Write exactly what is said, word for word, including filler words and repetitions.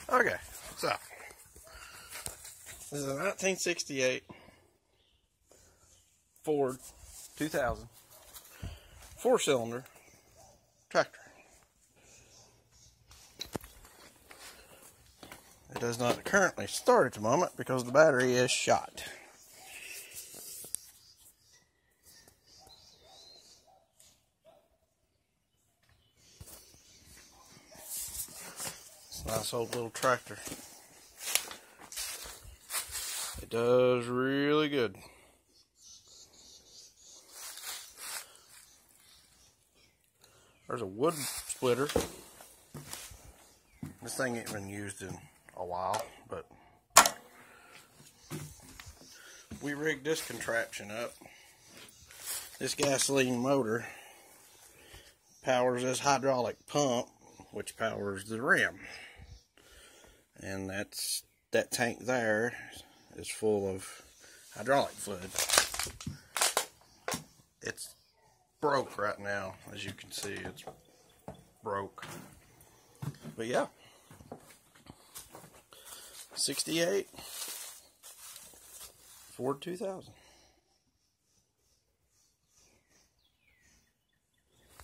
Okay, so this is a nineteen sixty-eight Ford two thousand four-cylinder tractor. It does not currently start at the moment because the battery is shot. It's a nice old little tractor. It does really good. There's a wood splitter. This thing ain't been used in a while, but we rigged this contraption up. This gasoline motor powers this hydraulic pump, which powers the rim. And that's that tank there is full of hydraulic fluid. It's broke right now, as you can see. It's broke. But yeah, sixty-eight Ford two thousand.